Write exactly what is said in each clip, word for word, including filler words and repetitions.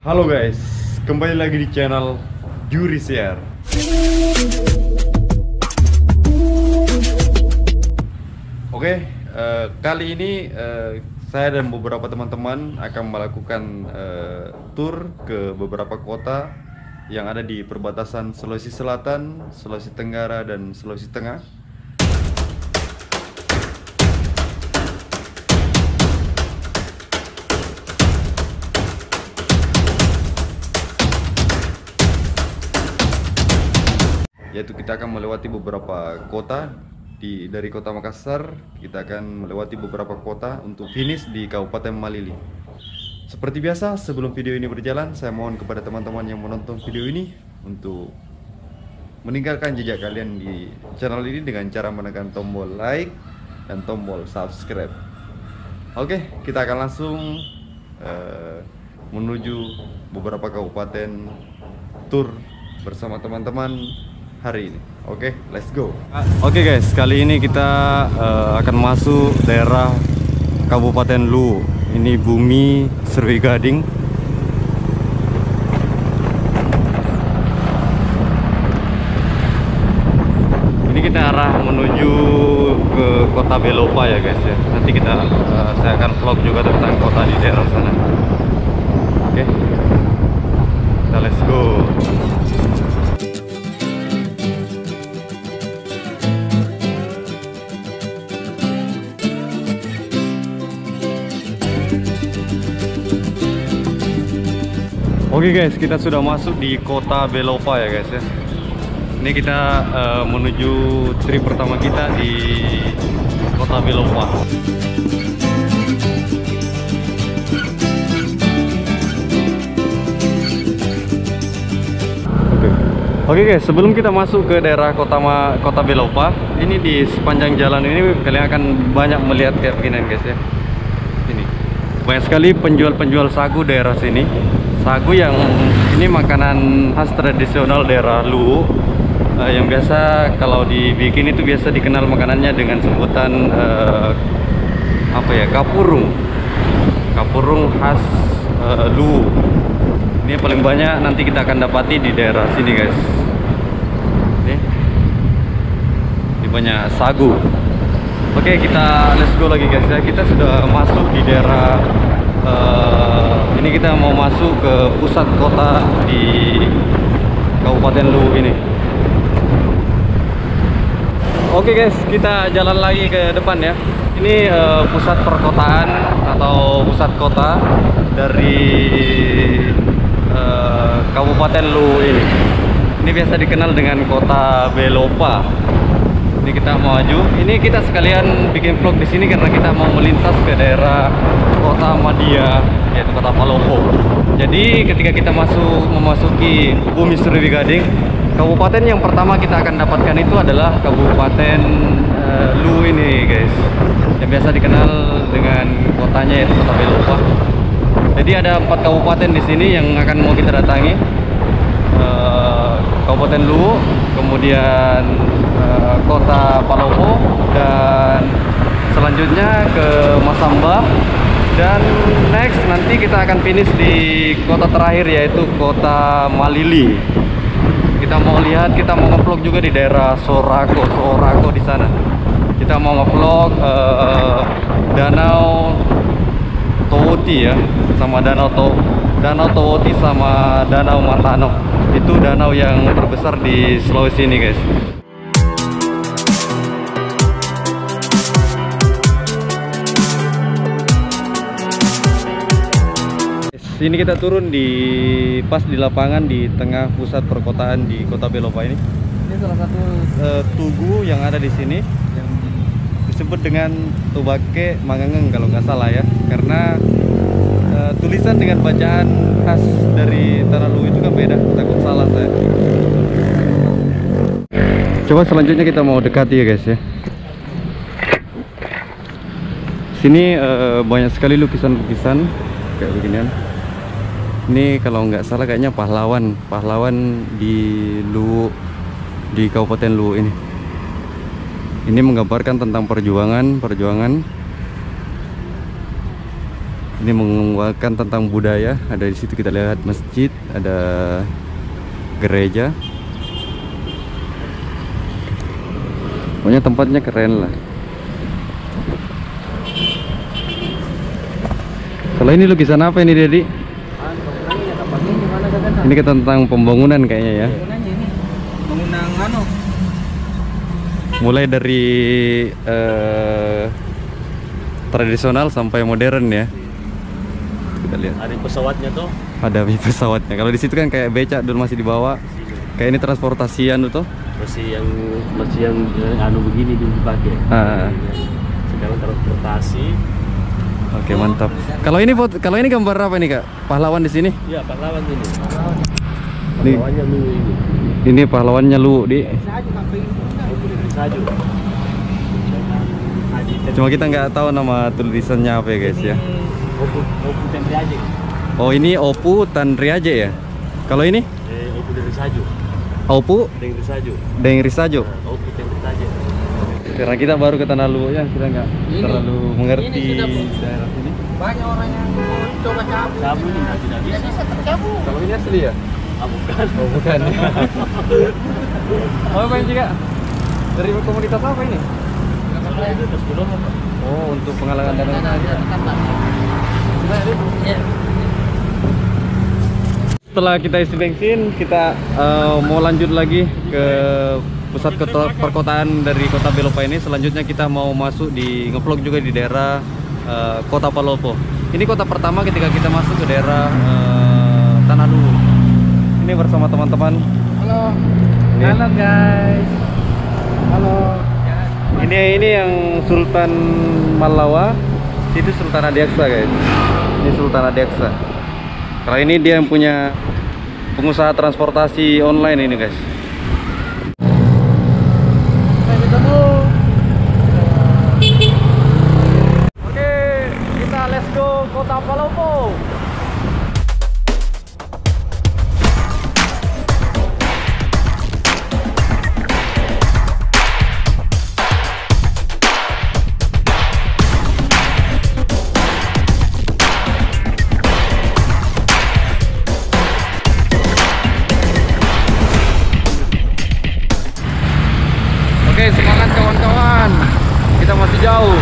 Halo guys, kembali lagi di channel Juri Share. Oke, uh, kali ini uh, saya dan beberapa teman-teman akan melakukan uh, tour ke beberapa kota yang ada di perbatasan Sulawesi Selatan, Sulawesi Tenggara, dan Sulawesi Tengah. Yaitu kita akan melewati beberapa kota di dari kota Makassar. Kita akan melewati beberapa kota untuk finish di Kabupaten Malili. Seperti biasa, sebelum video ini berjalan, saya mohon kepada teman-teman yang menonton video ini untuk meninggalkan jejak kalian di channel ini dengan cara menekan tombol like dan tombol subscribe. Oke, kita akan langsung uh, menuju beberapa kabupaten tour bersama teman-teman hari ini. Oke, okay, let's go. Oke okay guys, kali ini kita uh, akan masuk daerah Kabupaten Luwu. Ini Bumi Serwi Gading. Ini kita arah menuju ke kota Belopa ya guys ya. Nanti kita uh, saya akan vlog juga tentang kota di daerah sana. Oke, okay. Kita let's go. Oke guys, kita sudah masuk di kota Belopa ya guys ya. Ini kita uh, menuju trip pertama kita di kota Belopa. Oke, oke guys, sebelum kita masuk ke daerah kota Ma kota Belopa, ini di sepanjang jalan ini kalian akan banyak melihat kayak begini guys ya. Ini banyak sekali penjual-penjual sagu daerah sini. Sagu yang ini makanan khas tradisional daerah Luwu, uh, yang biasa kalau dibikin itu biasa dikenal makanannya dengan sebutan uh, apa ya, kapurung. Kapurung khas uh, Luwu. Ini paling banyak nanti kita akan dapati di daerah sini guys. Ini, ini banyak sagu. Oke, kita let's go lagi guys ya. Kita sudah masuk di daerah Uh, ini kita mau masuk ke pusat kota di Kabupaten Luwu ini. Oke guys, kita jalan lagi ke depan ya. Ini uh, pusat perkotaan atau pusat kota dari uh, Kabupaten Luwu ini. Ini biasa dikenal dengan kota Belopa. Ini kita mau maju. Ini kita sekalian bikin vlog di sini karena kita mau melintas ke daerah kota Madia, yaitu kota Palopo. Jadi ketika kita masuk memasuki Bumi Serwi Gading, kabupaten yang pertama kita akan dapatkan itu adalah Kabupaten uh, Luwu ini guys, yang biasa dikenal dengan kotanya yaitu kota Belopa. Jadi ada empat kabupaten di sini yang akan mau kita datangi. Uh, Kabupaten Luwu, kemudian uh, kota Palopo, dan selanjutnya ke Masamba, dan next nanti kita akan finish di kota terakhir yaitu kota Malili. Kita mau lihat, kita mau nge-vlog juga di daerah Sorako, Sorako di sana. Kita mau nge-vlog uh, Danau Towoti ya, sama Danau To Danau Towoti sama Danau Matano. Itu danau yang terbesar di Sulawesi ini guys. Sini kita turun di pas di lapangan di tengah pusat perkotaan di kota Belopa ini. Ini salah satu uh, tugu yang ada di sini yang disebut dengan Tubake Mangangeng kalau nggak salah ya, karena uh, tulisan dengan bacaan khas dari tanah Luwu itu kan beda, takut salah saya. Coba selanjutnya kita mau dekati ya guys ya. Sini uh, banyak sekali lukisan-lukisan kayak beginian. Ini kalau nggak salah kayaknya pahlawan, pahlawan di Luwu, di Kabupaten Luwu ini. Ini menggambarkan tentang perjuangan, perjuangan Ini menguatkan tentang budaya. Ada di situ kita lihat masjid, ada gereja. Pokoknya tempatnya keren lah. Kalau ini lukisan apa ini, Dedi? Ini tentang pembangunan kayaknya ya. Bangunan anu. Mulai dari uh, tradisional sampai modern ya. Kita lihat. Ada pesawatnya tuh. Ada pesawatnya. Kalau di situ kan kayak becak dulu masih dibawa. Kayak ini transportasian tuh. Masih yang masih yang anu begini dulu dipakai. Ah. Sekarang transportasi. Oke, mantap. Kalau ini kalau ini gambar apa nih, Kak? Pahlawan di sini? Iya, pahlawan ini. Ini Pahlawannya lu ini. Ini pahlawannya lu, Di. Saju. Cuma kita nggak tahu nama tulisannya apa ya, guys ya. Opu Opu Tendriaje. Oh, ini Opu Tandriaje ya. Kalau ini? Eh, Opu dari Saju. Opu Dari Saju. Deng Risajo. Opu Tendriaje. Karena kita baru ke Tanah Luwu ya, kita nggak terlalu mengerti daerah sini. Banyak orang yang coba cabut. Cabut ini nggak tidak bisa. Bisa tercabut. Kalau ini asli ya? Ah, bukan. Oh, bukan. Oh, apa ini, Kak? Dari komunitas apa ini? Itu terus belum apa? Oh, untuk penggalangan dana. Setelah kita isi bensin, kita uh, mau lanjut lagi ke pusat kota, perkotaan dari kota Belopa ini. Selanjutnya kita mau masuk di ngevlog juga di daerah uh, kota Palopo. Ini kota pertama ketika kita masuk ke daerah uh, Tanah Luwu. Ini bersama teman-teman. Halo. Ini. Halo guys. Halo. Ini ini yang Sultan Malawa, itu Sultan Adiaksa, guys. Ini Sultan Adiaksa. Kalau ini dia yang punya pengusaha transportasi online ini, guys. Sampai ketemu. Oke, kita let's go kota Palopo. Oke, semangat kawan-kawan. Kita masih jauh.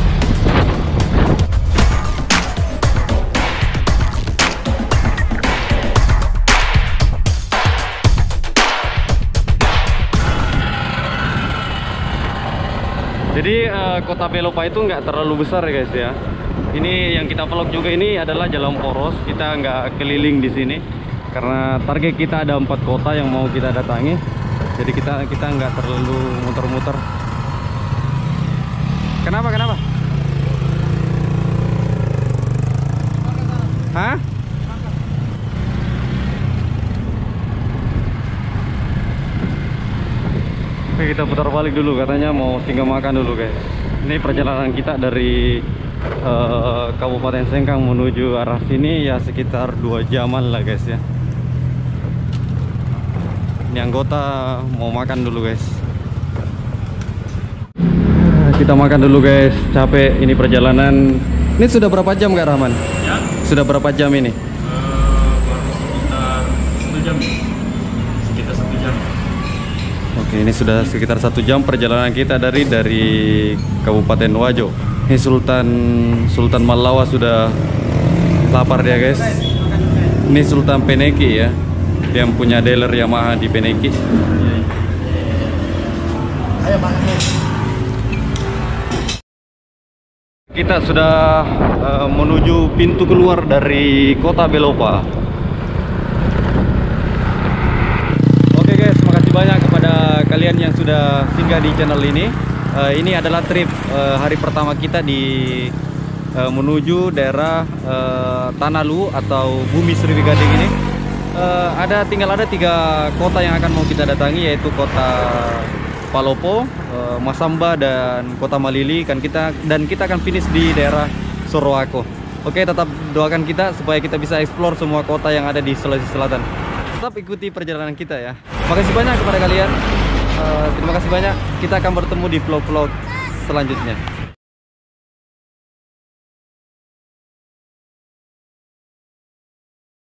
Jadi uh, kota Belopa itu nggak terlalu besar ya, guys ya. Ini yang kita vlog juga ini adalah jalan poros. Kita nggak keliling di sini karena target kita ada empat kota yang mau kita datangi. Jadi kita kita nggak terlalu muter-muter. Kenapa kenapa? Hah? Oke, kita putar balik dulu, katanya mau singgah makan dulu, guys. Ini perjalanan kita dari uh, Kabupaten Sengkang menuju arah sini ya sekitar dua jaman lah, guys ya. Ini anggota mau makan dulu, guys. Kita makan dulu, guys. Capek ini perjalanan. Ini sudah berapa jam, Kak Rahman? Ya. Sudah berapa jam ini? Uh, baru sekitar satu jam. Sekitar satu jam. Oke, ini sudah sekitar satu jam perjalanan kita dari dari Kabupaten Wajo. Ini Sultan Sultan Malawa sudah lapar dia, guys. Ini Sultan Peneki ya, yang punya dealer Yamaha di Peneki. Ayo makan. Kita sudah uh, menuju pintu keluar dari kota Belopa. Oke, guys, makasih banyak kepada kalian yang sudah singgah di channel ini. Uh, ini adalah trip uh, hari pertama kita di uh, menuju daerah uh, Tanah Luwu atau Bumi Sriwigading ini. Uh, ada tinggal ada tiga kota yang akan mau kita datangi, yaitu kota Palopo, uh, Masamba, dan kota Malili. Kan kita dan kita akan finish di daerah Sorowako. Oke, tetap doakan kita supaya kita bisa explore semua kota yang ada di Sulawesi Selatan. Tetap ikuti perjalanan kita ya. Makasih banyak kepada kalian. Uh, terima kasih banyak. Kita akan bertemu di vlog-vlog selanjutnya.